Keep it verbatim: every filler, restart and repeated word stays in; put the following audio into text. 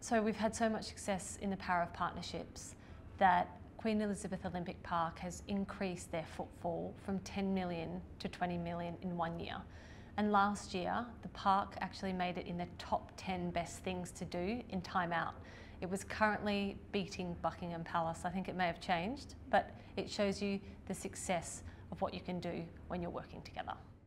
So we've had so much success in the power of partnerships that Queen Elizabeth Olympic Park has increased their footfall from ten million to twenty million in one year. And last year, the park actually made it in the top ten best things to do in Time Out. It was currently beating Buckingham Palace. I think it may have changed, but it shows you the success of what you can do when you're working together.